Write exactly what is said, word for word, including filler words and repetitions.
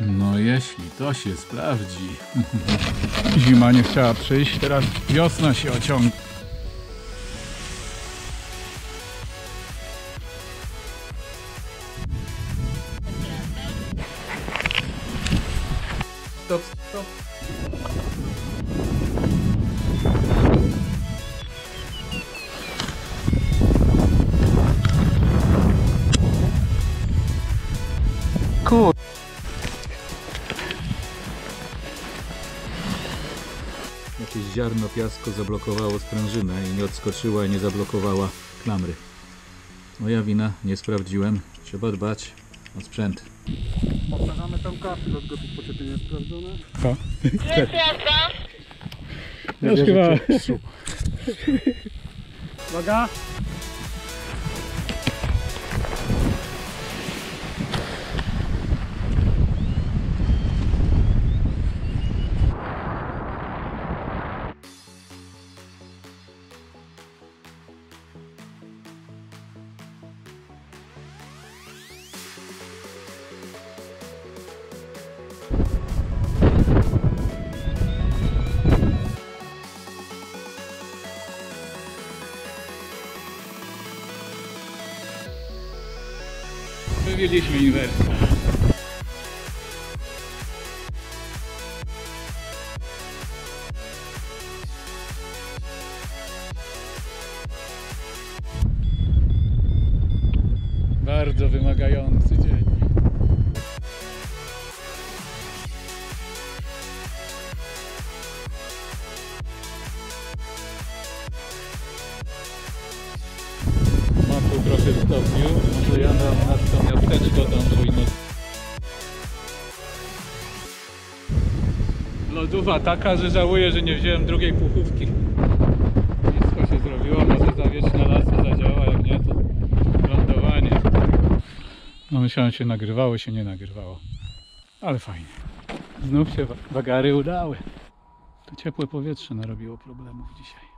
No jeśli to się sprawdzi. Zima nie chciała przyjść, teraz wiosna się ociąga. Stop, stop. Kur... Jakieś ziarno piasku zablokowało sprężynę i nie odskoczyła i nie zablokowała klamry. Moja wina, nie sprawdziłem. Trzeba dbać o sprzęt. Powtarzamy tam kasy do gotów poczepienia sprawdzone. Co? Jest jazda. Już chyba... Uwaga! Wywieźliśmy inwersję. Bardzo wymagający dzień. Ma tu trochę stopniu, może ja dam na to miasteczko tam pójdę. Lodówa taka, że żałuję, że nie wziąłem drugiej puchówki. Wszystko się zrobiło, może zawietrzna lasu zadziała, jak nie to lądowanie. No myślałem, się nagrywało, się nie nagrywało. Ale fajnie. Znów się wagary udały. To ciepłe powietrze narobiło problemów dzisiaj.